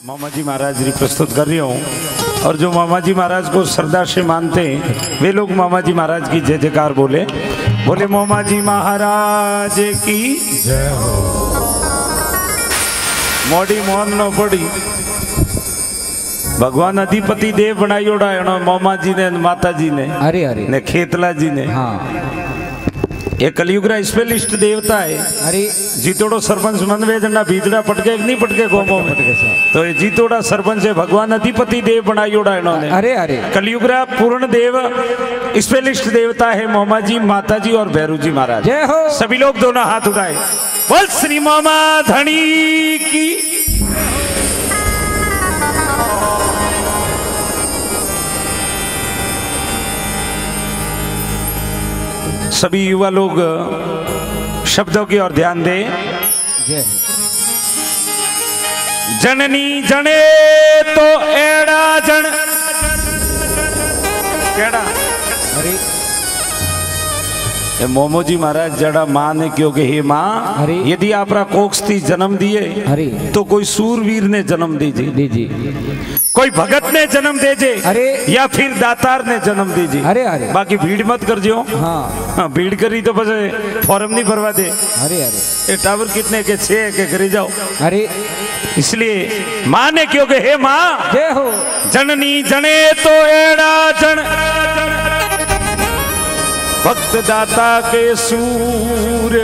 मामा जी महाराज जी प्रस्तुत कर रही हूँ। और जो मामा जी महाराज को श्रद्धा से मानते हैं वे लोग मामा जी महाराज की जय जयकार बोले। बोले मामा जी महाराज की जय हो। मोड़ी मोहन न पड़ी भगवान अधिपति देव बनाई ओढ़ा मामा जी ने माता जी ने अरे अरे ने खेतला जी ने। हाँ ये कलयुग रा स्पेलिस्ट देवता है। अरे जीतोड़ो सरपंच मन वे जना भीजड़ा पटके नहीं पटके गोमो में तो ये जीतोड़ा सरपंच है भगवान अधिपति देव बनाई ओढ़ा इन्होंने। अरे अरे कलयुग रा पूर्ण देव स्पेलिस्ट देवता है मामा जी माता जी और भैरू जी महाराज। जय हो। सभी लोग दोनों हाथ उठाए बोल श्री मामा धनी की। सभी युवा लोग शब्दों की ओर ध्यान दें। जय जननी जने तो एड़ा जन केड़ा। अरे ये मोमो जी महाराज जड़ा मां ने क्योंकि हे मां अरे यदि आपरा कोक्स थी जन्म दिए अरे तो कोई सूरवीर ने जन्म दीजिए दीजिए कोई भगत ने जन्म दीजिए अरे या फिर दातार ने जन्म दीजिए। अरे अरे बाकी भीड़ मत कर जो। हाँ भीड़ करी तो बस फॉर्म नहीं भरवा दे। अरे अरे ये टावर कितने के 6 के करे जाओ। अरे इसलिए मां ने क्योंकि हे मां जय हो। जननी जने तो एड़ा जन भक्त दाता के सूर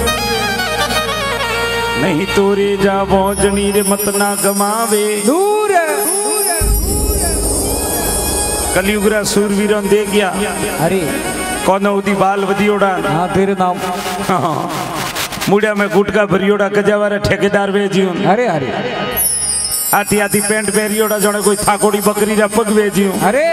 नहीं तोरे जावो जनी रे मत ना गमावे। दूर कलयुग रा सूरवीरों दे गया। अरे कौन उदी बाल वदियोड़ा हाँ तेरे नाम मुड़िया में गुटका भरियोड़ा कजावारा ठेकेदार वेजियो। अरे अरे आती आती पेंट पहरियोड़ा जोने कोई थाकोड़ी बकरी रा पग वेजियो। अरे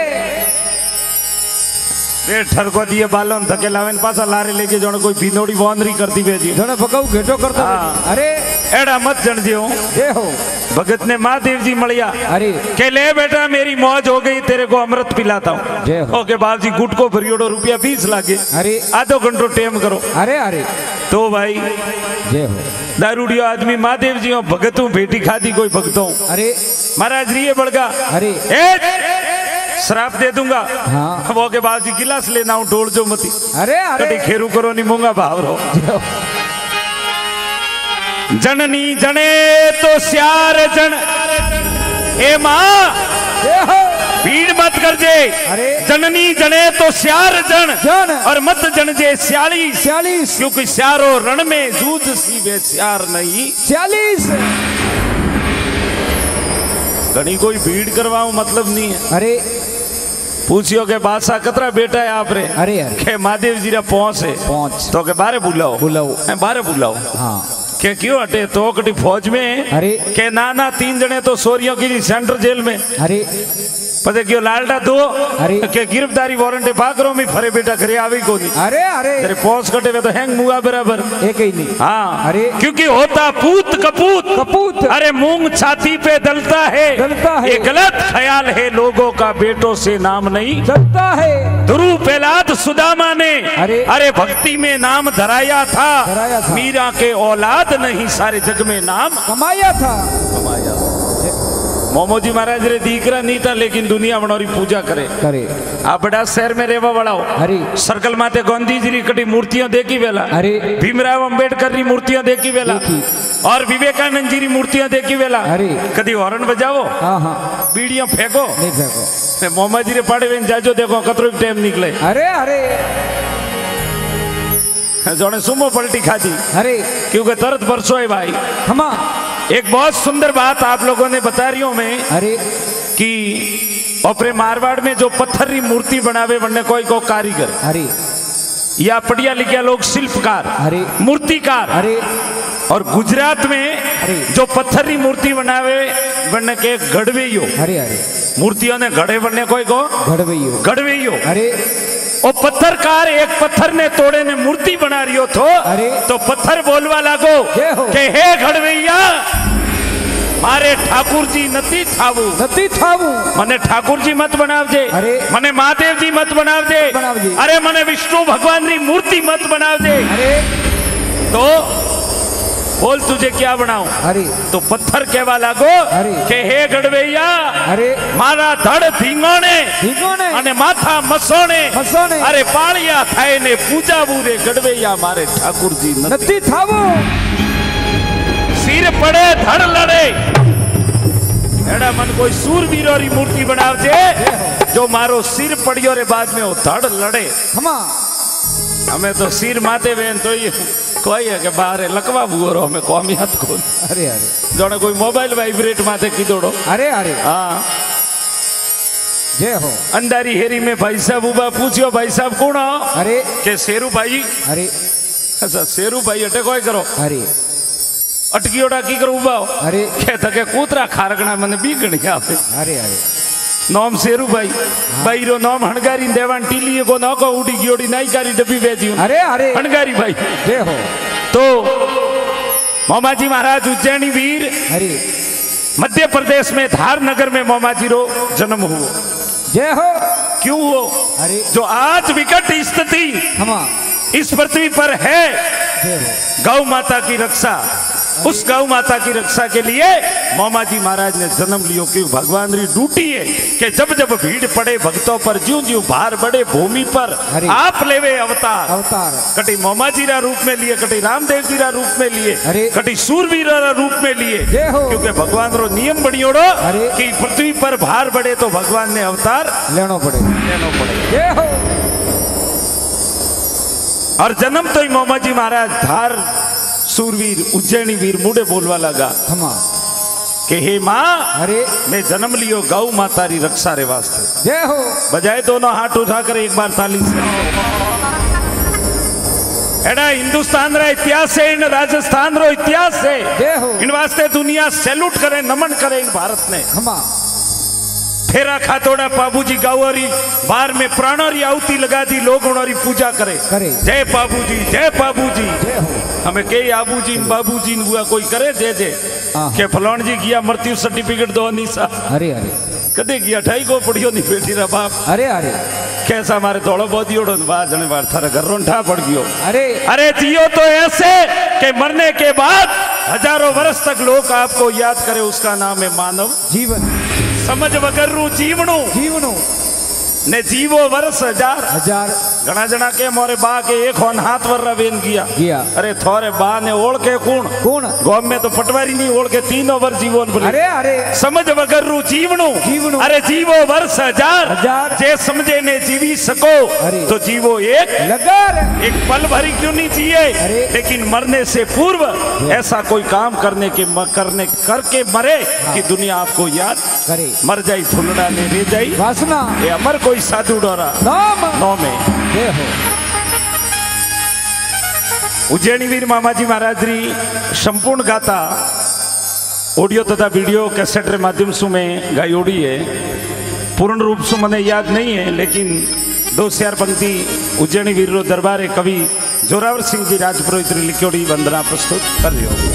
वे ठरको दिए बालों धके लावेन पासा लारे लेके जोने कोई भिनोड़ी बॉन्डरी करती भेजी जोने पकाऊ घेटो करता। हाँ। अरे एड़ा मत जन जियो। जय हो। भगत ने महादेव जी मलिया अरे के ले बेटा मेरी मौज हो गई तेरे को अमृत पिलाता हूँ। जय हो। ओके बाप जी गुट को भरियोड़ो रुपया 20 लागे। अरे आधो घंटो टेम करो। अरे अरे तो भाई जय हो। दारूडियो आदमी महादेव जी हो भगतों बेटी खाती कोई भगतों। अरे महाराज रिये बड़गा अरे श्राप दे दूंगा। हाँ वो के बाद जी गिलास लेना हूँ ढोल जो मती। अरे अरे खेरू करो नहीं मूंगा भाव रो। जननी जने तो स्यार जन ए मां भीड़ मत कर जे। अरे जननी जने तो स्यार जन जन और मत जन जे 46 क्योंकि स्यारो रण में जूझ सी वे स्यार नहीं 46। घनी कोई भीड़ करवाऊं मतलब नहीं है। अरे पूछियो के बादशाह कतरा बेटा है आप रे। अरे अरे के महादेव जी रा पहुंच है पहुंच तो के बारे बुलाओ बुलाओ बारे बुलाओ। हाँ के क्यों हटे तो कटी फौज में। अरे के नाना 3 जने तो सोरियों की सेंट्रल जेल में। अरे पता क्यों लालटा 2 अरे के गिरफ्तारी वारंट पाकरो में फरे बेटा घरे आवी को नहीं। अरे अरे तेरे पौस कटे हुए तो हैंग मुआ बराबर एक ही नहीं। हाँ अरे क्योंकि होता पूत कपूत कपूत। अरे मूंग छाती पे दलता है ये गलत ख्याल है लोगों का बेटों से नाम नहीं चलता है। ध्रुव प्रहलाद सुदामा ने अरे भक्ति में नाम धराया था मीरा के औलाद नहीं सारे जग में नाम कमाया था। मोमो जी महाराज रे दीकरा नहीं था लेकिन दुनिया बनोरी पूजा करे आप बड़ा शहर में रेवा वाला हो। अरे सर्कल माते गांधी जी री कटी मूर्तियां देखी वेला। अरे भीमराव अंबेडकर री मूर्तियां देखी वेला और विवेकानंद जी री मूर्तियां देखी वेला। अरे कदी हॉर्न बजाओ हाँ हाँ बीड़ियां फेंको नहीं फेंको। मोमा जी रे पाड़े में जाजो देखो कतरो टाइम निकले। अरे अरे जोने सुमो पलटी खाती। अरे क्योंकि तरत बरसो है भाई। हमा एक बहुत सुंदर बात आप लोगों ने बता रही हूं मैं अरे कि अपने मारवाड़ में जो पत्थर की मूर्ति बनावे वरने कोई को कारीगर अरे या पढ़िया लिखिया लोग शिल्पकार अरे मूर्तिकार। अरे और गुजरात में जो पत्थर की मूर्ति बनावे वरने के गढ़वेयो। अरे अरे मूर्तियों ने गढ़े वरने कोई को गढ़वेयो। अरे और पत्थरकार एक पत्थर ने तोड़े ने मूर्ति बना रही हो तो पत्थर बोलवा लागो के हे गढ़वैया मारे ठाकुर जी नती थावू मने ठाकुर जी मत बनावजे। अरे मने महादेव जी मत बनावजे। अरे मने विष्णु भगवान री मूर्ति मत बनावजे। अरे तो बोल तुझे क्या बनाऊं? अरे तो पत्थर कहवा लागो अरे के हे गड़वैया अरे मारा धड़ धींगोने ઢીંગોને અને માથા મસોણે મસોણે અરે પાળિયા થાય ને પૂજાવું રે ગડવૈયા મારે ઠાकुरજી નથી થાવું सिर पड़े धड़ लड़े एड़ा मन कोई सूरवीरोरी मूर्ति बनावजे जो मारो सिर पड़ियो रे बाद में वो धड़ लड़े हमा हमें तो सिर माते वेन तो ये कोई है के बाहर लकवा बुरो हमें कौमियत को अरे अरे जोने कोई मोबाइल वाइब्रेट माते कीधोड़ो अरे अरे हाँ जय हो अंधारी हेरी में भाई साहब उबा पूछियो भाई साहब कौन हो? अरे के शेरू भाई अरे अच्छा शेरू भाई अटे कोई करो अरे अटकीओड़ा की करो उबा अरे के तके कूतरा खारगणा मने बीगणी आवे अरे अरे नाम शेरू भाई भाई रो नाम हणगारी देवान टीली को नको उड़ी गियोड़ी नाई कारी डब्बी भेजी अरे अरे हणगारी भाई जय हो तो मोमाजी महाराज उज्जैनी वीर अरे मध्य प्रदेश में धार नगर में मोमाजी रो जन्म हुआ जय हो क्यों हो? अरे जो आज विकट स्थिति हमा इस पृथ्वी पर है जय हो गौ माता की रक्षा उस गौ माता की रक्षा के लिए मोमाजी महाराज ने जन्म लियो क्यों भगवान री ड्यूटी है कि जब जब भीड़ पड़े भक्तों पर ज्यों ज्यों भार बढ़े भूमि पर अरे आप लेवे अवतार अवतार कटी मोमाजी रा रूप में लिए कटी रामदेव जी रा रूप में लिए अरे कटी सूरवीर रा रूप में लिए जय हो क्योंकि भगवान रो नियम बनियोड़ो अरे कि पृथ्वी पर भार बढ़े तो भगवान ने अवतार लेनो पड़े जय हो और जन्म तो ही मोमाजी महाराज धार सूरवीर उज्जैनी वीर मुड़े बोलवा लगा हमा कि हे माँ अरे मैं जन्म लियो गौ माता री रक्षा रे वास्ते जय हो बजाय दोनों हाथ उठाकर एक बार ताली से एड़ा हिंदुस्तान रा इतिहास है इन राजस्थान रो इतिहास है जय हो इन वास्ते दुनिया सैल्यूट करे नमन करे इन भारत ने हमा फेरा खातोड़ा बाबूजी गावरी बार में प्राणोरी आहुति लगा दी लोग उनोरी पूजा करे जय बाबूजी जय हो हमें कई आबूजी बाबूजी हुआ कोई करे जय जय के फलान जी किया मृत्यु सर्टिफिकेट दो निशा अरे अरे कदे किया ठाई को पढ़ियो नहीं बेटी रा बाप अरे अरे कैसा हमारे थोड़ा बहुत ही उड़न बार जने बार थारा घर रोंठा पड़ गयो अरे अरे जियो तो ऐसे के मरने के बाद हजारों वर्ष तक लोग आपको याद करे उसका नाम है मानव जीवन समझ वगरू जीवणु जीवनो ने जीवो वर्ष हजार हजार घना जना के मोरे बा के एक होन हाथ वर्रा वेन किया अरे थोरे बा ने ओढ़ के कौन गांव में तो पटवारी नहीं ओढ़ के 3 वर्ष जीवन बोले अरे अरे समझ वगरू जीवणु अरे जीवो वर्ष हजार जे समझे ने जीवी सको तो जीवो एक लगार एक पल भरी क्यों नहीं चाहिए लेकिन मरने से पूर्व ऐसा कोई काम करके मरे कि दुनिया आपको याद करे मर जाई फुलड़ा ने रे जाई वासना ये अमर कोई साधु डोरा नाम है जय हो उज्जैनी वीर मामाजी महाराज री संपूर्ण गाथा ऑडियो तथा वीडियो कैसेट रे माध्यम से में गाई ओडी है पूर्ण रूप से मने याद नहीं है लेकिन 2-4 पंक्ति उज्जैनी वीर रो दरबार कवि जोरावर सिंह जी राजपुरोहित लिखोड़ी वंदना प्रस्तुत कर रही हो।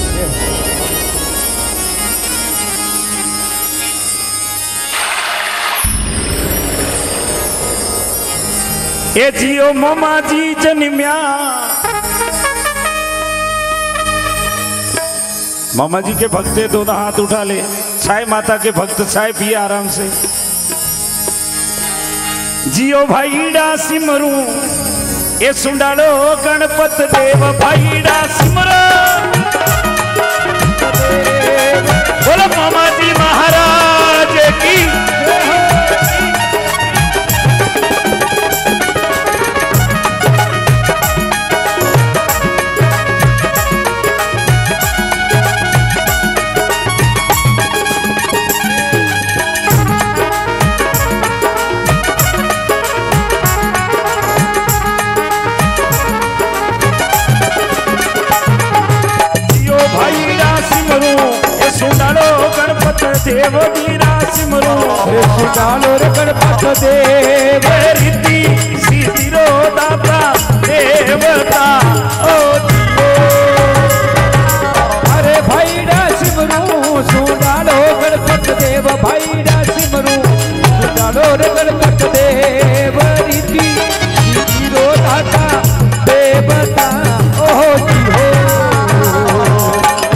ए जियो मोमाजी जन्म्या मामाजी के भक्त दोनों हाथ उठा ले चाय माता के भक्त चाय पिए आराम से जियो भाईड़ा सिमरू ए सुंडालो गणपत देव भाईड़ा सिमरो बोलो मामाजी महाराज की देव वीरा सिमरो सुडालो रे गणपत देव रिद्धि सिद्धि रो दाता देवता ओ अरे भाईड़ा सिमरू सुडालो गणपत देव भाईड़ा सिमरू सुडालो रे गणपत देव रिद्धि सिद्धि रो दाता देवता ओ जी हो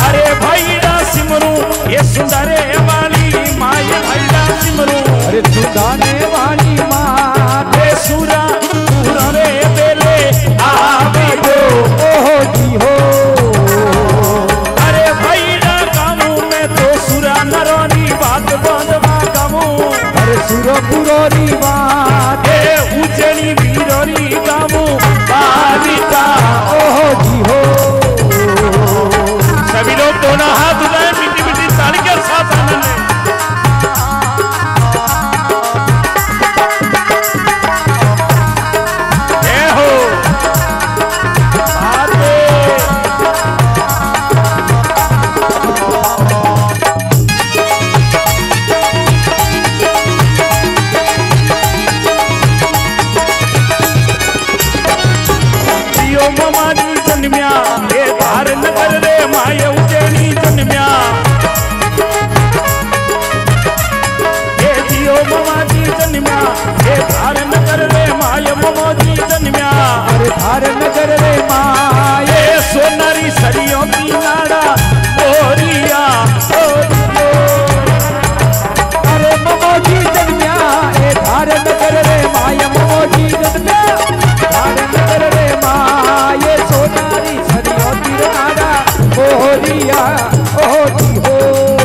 भैया ओ जी हो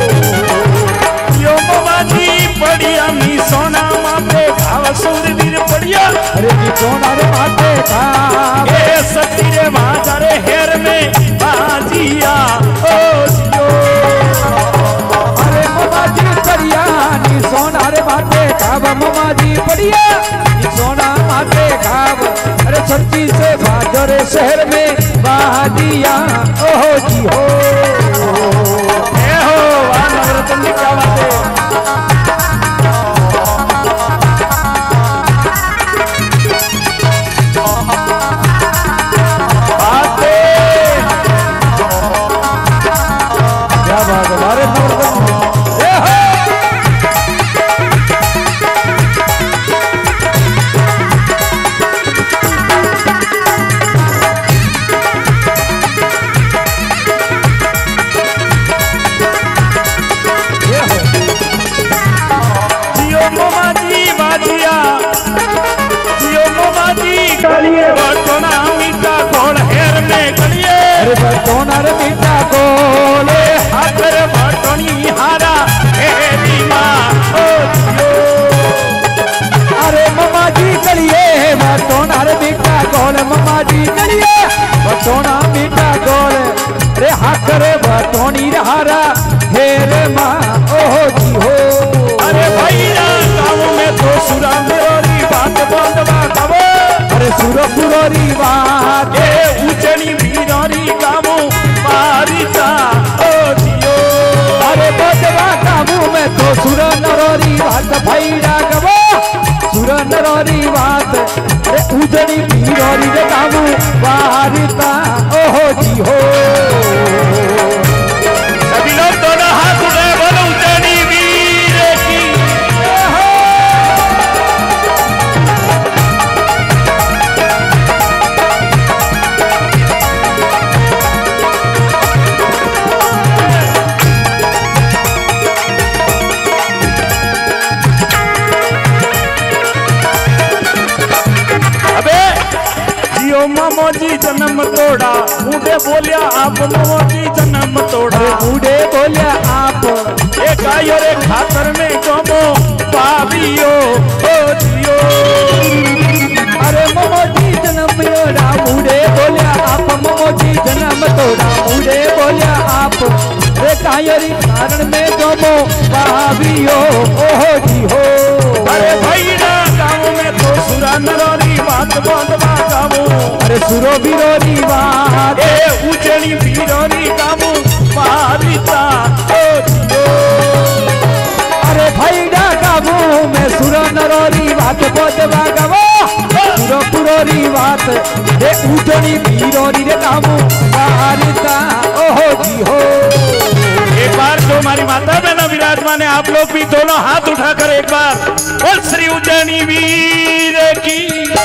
यो मोमाजी बढ़िया मी सोना माते घाव सूरवीर बढ़िया अरे जी सोना रे माते घाव ए सती रे मारे हेर में बाजिया ओ जियो अरे मोमाजी बढ़िया नी सोना रे माते घाव मोमाजी बढ़िया नी सोना माते घाव अरे सच्ची से बाजरे शहर में बाजिया ओ जी हो ए हो आ नवरत्न की क्या बात है बटोनर मीठा गोले हाथर बटोनी हारा हेरी माँ ओ जियो अरे मम्मा जी करिए बटोनर मीठा गोल मम्मा जी करिए बटोना मीठा गोल रे हाथर बटोनी हारा हेरे माँ ओ जी हो अरे भैया गाँव में तो सुरा मेरी बात बंदवा गावो अरे सुर पुरोरी बात ए उजनी वीरोरी गावो मारिता ओ जियो अरे बदवा काबू में तो सुर नरोरी बात भैया गवो सुर नरोरी बात अरे उजनी वीरोरी रे काबू मारिता ओ जी हो सभी लोग दोनों हाथ उठाए बोलो उजनी वीर की मोमोजी जन्म तोड़ा बूढ़े बोलिया आप मोमोजी जन्म तोड़ा बूढ़े बोलिया आप एक आयो रे खातर में गोमो पावियो ओ जियो अरे मोमोजी जन्म तोड़ा बूढ़े बोलिया आप मोमोजी जन्म तोड़ा बूढ़े बोलिया आप रे कायरी कारण में गोमो पावियो ओ जी हो अरे भैया गाँव में तो सुरा नरोरी बात बंदवा गावो अरे सुरो बिरोरी बात ए उजनी बिरोरी गावो मारिता ओ जियो अरे भैया गावो में सुरो नरोरी बात बंदवा गावो सुरो पुरोरी बात रे उजनी बिरोरी रे गावो मारिता ओ जी हो एक बार जो हमारी माता बहना विराजमान है आप लोग भी दोनों हाथ उठाकर एक बार बोल श्री उज्जैनी वीर की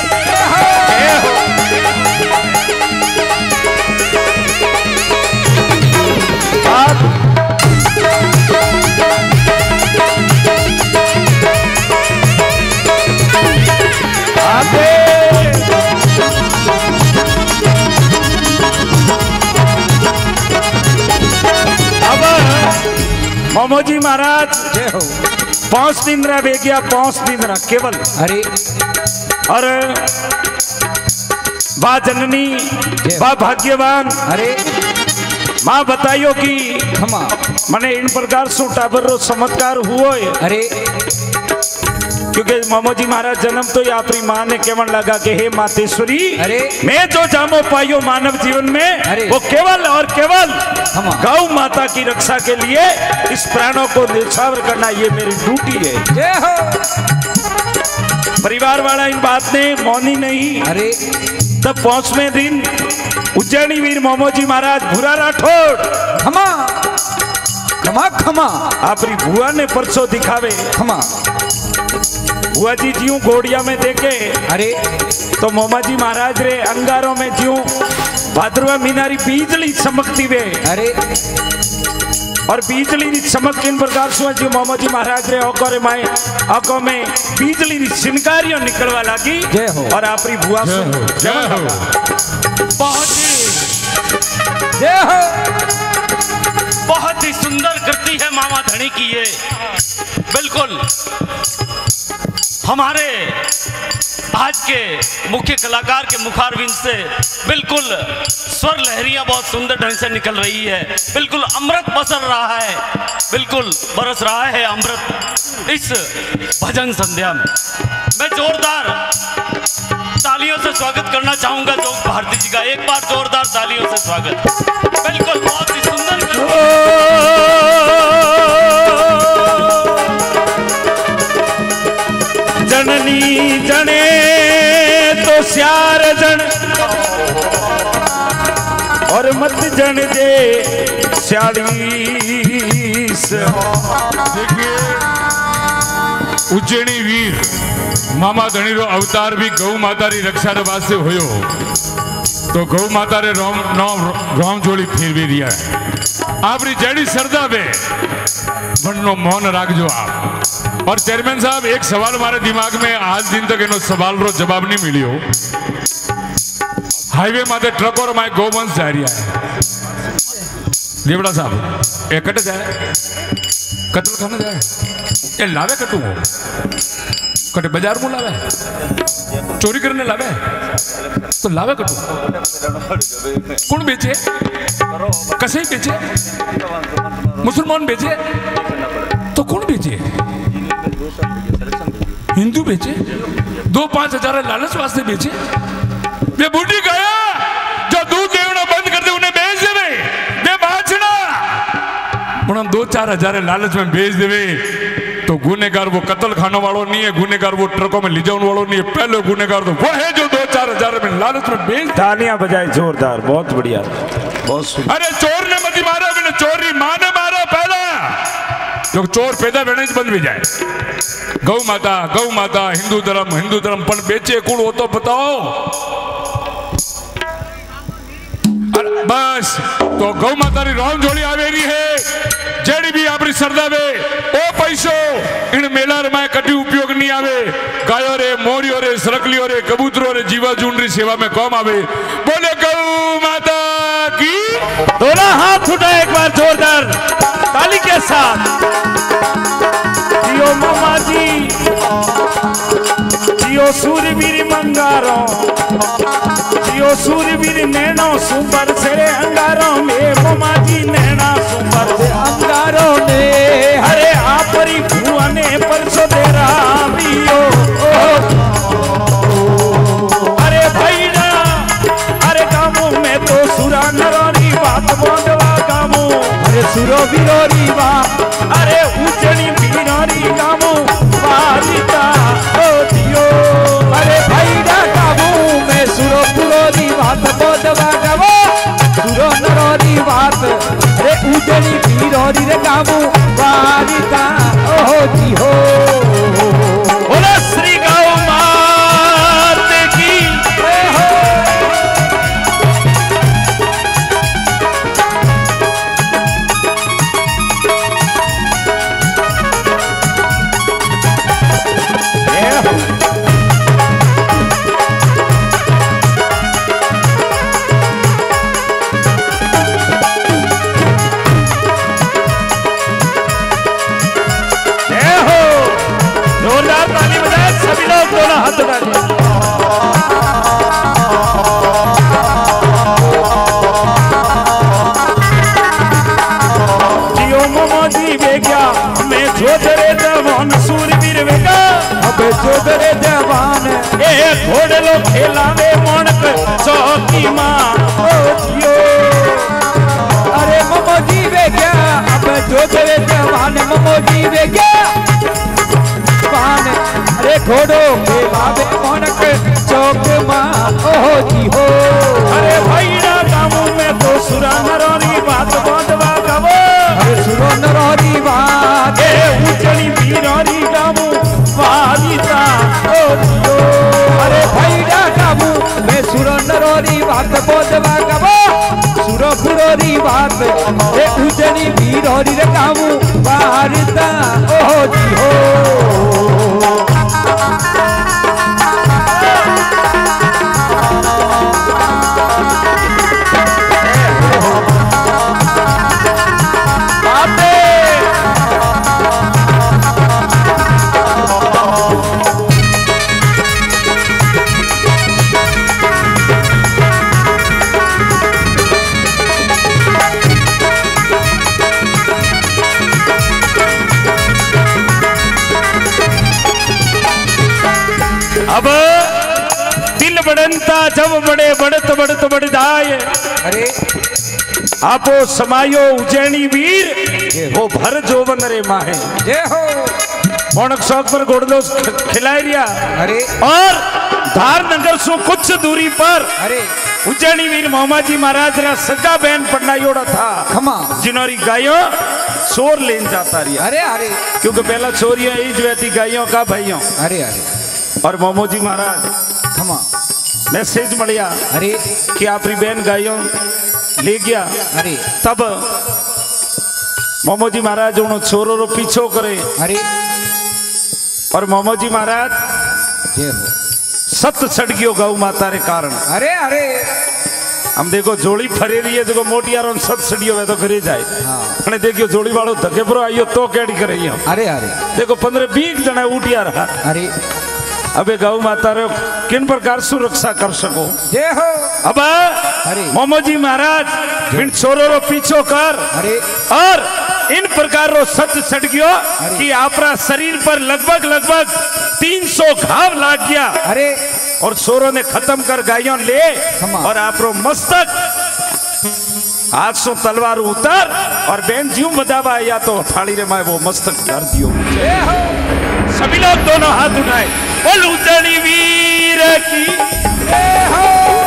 मोमोजी महाराज 5 दिन रह गया 5 दिन रह केवल अरे और बा जननी बा भाग्यवान अरे माँ बताइयो कि क्षमा मने इन प्रकार सु टाबर रो चमत्कार हुओ है अरे क्योंकि मोमोजी महाराज जन्म तो अपनी माँ ने केवल लगा कि हे मातेश्वरी अरे मैं जो जामो पाइयो मानव जीवन में अरे वो केवल और केवल गौ माता की रक्षा के लिए इस प्राणों को न्यौछावर करना ये मेरी ड्यूटी है। जय हो। परिवार वाला इन बात ने मौनी नहीं। अरे तब 5वें दिन उज्जैनी वीर मोमोजी महाराज भूरा राठौड़ खमा खमा खमा आपरी बुआ ने परसों दिखावे खमा बुआ जी ज्यों घोड़िया में देखे अरे तो मोमाजी महाराज रे अंगारों में ज्यों भाद्रवा मीनारी बिजली चमकती वे अरे और बिजली री चमक किन प्रकार से जो मोमाजी महाराज रे आंखों रे माए आंखों में बिजली री चिनकारियों निकलवा लगी। जय हो। और आपरी बुआ से जय हो। कहानी की है। बिल्कुल हमारे आज के मुख्य कलाकार के मुखारविंद से बिल्कुल स्वर लहरियां बहुत सुंदर ढंग से निकल रही है। बिल्कुल अमृत बरस रहा है, बिल्कुल बरस रहा है अमृत इस भजन संध्या में। मैं जोरदार तालियों से स्वागत करना चाहूंगा जोग भारती जी का। एक बार जोरदार तालियों से स्वागत। बिल्कुल बहुत ही सुंदर जननी जने तो स्यार जन और मत जन दे स्यालीस। उज्जैनी वीर मामा धनी रो अवतार भी गौ माता री रक्षा रे वास्ते होयो, तो गौ माता रे राम जोड़ी फेरवी दिया है। आपरी जड़ी श्रद्धा पे बननो मौन राखजो आप। और चेयरमैन साहब एक सवाल हमारे दिमाग में आज दिन तक इनो सवाल रो जवाब नहीं मिलियो। हाईवे माते ट्रक और माए गौवंश जा रही है। देवड़ा साहब एक कट जाए कत्ल खाना जाए ये लावे कटू हो कटे बाजार में लावे, चोरी करने लावे तो लावे कटू कौन बेचे, कसे बेचे, मुसलमान बेचे तो कौन बेचे, हिंदू बेचे, 2-5 हजार लालच वास्ते बेचे। वे बूढ़ी गया जो दूध देना बंद कर दे उन्हें बेच देवे, वे बाचना उन्हें 2-4 हजार लालच में बेच देवे तो गुनेगार वो कत्ल खाने वालों नहीं है, गुनेगार वो ट्रकों में ले जाने वालों नहीं है। पहले गुनेगार तो वो है जो 2-4 हजार में लालच में बेच। तालियां बजाए जोरदार, बहुत बढ़िया, बहुत सुंदर। अरे चोर ने मत मारा, मैंने चोरी माँ ने मारा पहला। जो चोर पैदा होने से बंद भी जाए। गौ माता हिंदू धर्म पर बेचे कौन हो तो बताओ। बस तो गौ माता री राम जोड़ी आवेरी है, जेड़ी भी आपरी श्रद्धा वे ओ पैसो इन मेला में कटी उपयोग नहीं आवे। गायो रे, मोरियो रे, सरकलियो रे, कबूतरों रे, जीवा जून री सेवा में कौम आवे। बोले गौ माता की। दोनों हाथ उठाए एक बार जोरदार ताली के साथ। जियो मामा जी, जियो सूरवीर मंगारो, जियो सूरवीर नैनो सुपर से अंगारो में मामा जी नैना सुपर से अंगारो ने। अरे आपरी भुआ ने परसों तेरा दियो। अरे भैया अरे कामों में तो सुरा नरोरी बात बोंदवा कामों। अरे सुरो बिरोरी बात, अरे उजनी बिरोरी कामों वालिता ओ दियो। अरे भैया कामों में सुरो बिरोरी बात बोंदवा कामों, सुरो नरोरी बात। अरे उजनी बिरोरी रे कामों वालिता ओ दियो। बोला श्री गौ माता की। जोरदार ताली बजाए सभी लोग, दोनों हाथ उठाइए। जियो मोमो जी बेग्या मैं जोधरे जवान सूरवीर वेगा। अबे जोधरे जवान ए घोड़े लो खेला में मोनक चौकी माँ ओ जियो। अरे मोमो जी बेग्या अबे जोधरे जवान मोमो जी बेग्या। अरे घोड़ो के बाबे मोनक चौक माँ ओहो जी हो। अरे भैया कामों में तो सुरा नरोरी बात बांधवा गावो। अरे सुरो नरोरी बात ए उजनी बिरोरी कामों वालिता ओ जी हो। अरे भैया कामों में सुरो नरोरी बात बांधवा गावो, सुरो पुरोरी बात ए उजनी बिरोरी रे कामों वालिता ओहो जी हो। बढ़नता जब बड़े बढ़त बढ़त बढ़ जाए। अरे आपो समायो उज्जैनी वीर वो भर जोवन रे माहे। जय हो। मोणक शौक पर गोड़लो खिलाए रिया। अरे और धार नगर से कुछ दूरी पर अरे उज्जैनी वीर मोहम्मद महाराज रा सगा बहन पढ़नायोड़ा था खमा जिनोरी गायों चोर लेन जाता रिया। अरे अरे क्योंकि पहला चोरियां ही जो थी गायों का भाइयों। अरे अरे और मोमो जी महाराज खमा मैसेज मिलिया अरे कि आपकी बहन गायों ले गया। अरे तब मोमो जी महाराज उन छोरो रो पीछो करे। अरे और मोमो जी महाराज जय हो। सत सड़ गयो गौ माता रे कारण। अरे अरे हम देखो जोड़ी फरे रही है देखो मोटियारो सत सड़ियो वे तो करे जाए। हाँ। ने देखियो जोड़ी वालो धके पर आइयो तो केड़ी करे। अरे अरे देखो 15-20 जना उठिया रहा। अरे अबे गौ माता रो किन प्रकार सुरक्षा कर सको। जय हो। अब अरे मोमो जी महाराज इन छोरो रो पीछो कर। अरे और इन प्रकार रो सच सड़ गयो कि आपरा शरीर पर लगभग 300 घाव लाग गया। अरे और छोरो ने खत्म कर गायों ले और आपरो मस्तक हाथ से तलवार उतर और बहन जीव बदावा या तो थाली रे माए वो मस्तक धर दियो। जय हो। सभी लोग दोनों हाथ उठाए बोल उज्जैनी वीर की जय हो।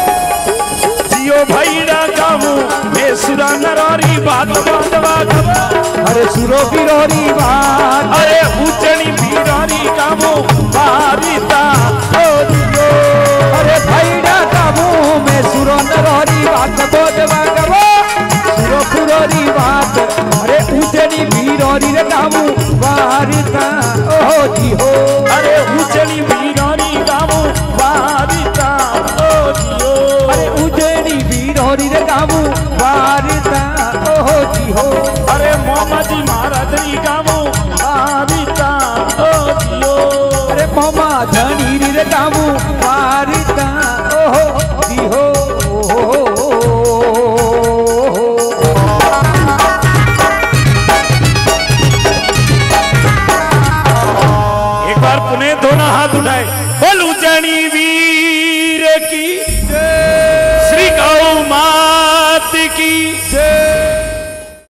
जियो भाईड़ा गावो मैं सुरा नरारी बात बांधवा गवा। अरे सुरो बिरोरी बात। अरे उज्जैनी वीरानी गावो बारिता ओ दियो। अरे भाईड़ा काबू में सुरो नरोरी बात बोधवा गवो सुरो पुरोरी बात। अरे उज्जैनी वीरोरी रे काबू वारिता ओ जी हो। अरे उज्जैनी वीरानी गावो बारिता ओ दियो। अरे उज्जैनी वीरोरी रे काबू वारिता ओ जी हो। अरे मोहम्मद जी महाराज री गावो बारिता ओ दियो। अरे मोमा धनी रे काबू वारिता ओ जी हो। एक बार पुनः दोनों हाथ उठाए बोल उज्जैनी वीर की श्री गौ मात की जय।